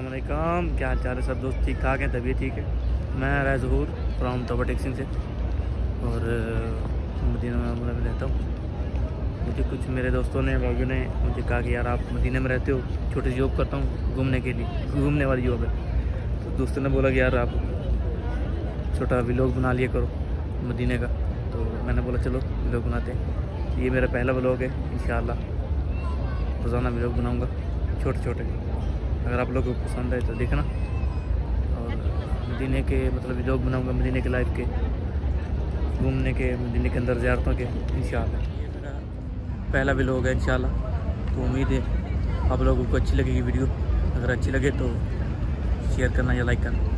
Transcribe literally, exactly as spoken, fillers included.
अस्सलामुअलैकुम, क्या हाल चाल है सब दोस्त? ठीक ठाक हैं, तबीयत ठीक है। मैं राय ज़हूर फ्राम तोबा टेक्सिंग से और मदीना में रहता हूँ। मुझे कुछ मेरे दोस्तों ने भाइयों ने मुझे कहा कि यार आप मदीना में रहते हो, छोटी सी जॉब करता हूँ घूमने के लिए, घूमने वाली जॉब है। तो दोस्तों ने बोला कि यार आप छोटा व्लॉग बना लिया करो मदीने का। तो मैंने बोला चलो व्लॉग बनाते हैं। ये मेरा पहला व्लॉग है, इंशाअल्लाह रोज़ाना व्लॉग बनाऊँगा छोटे छोटे। अगर आप लोगों को पसंद है तो देखना। और मदीने के मतलब व्लॉग बनाऊँगा, मदीने के लाइफ के, घूमने के, मदीने के अंदर ज़ियारतों के, इंशाअल्लाह। ये मेरा पहला व्लॉग है इंशाअल्लाह। तो उम्मीद है आप लोगों को अच्छी लगेगी वीडियो। अगर अच्छी लगे तो शेयर करना या लाइक करना।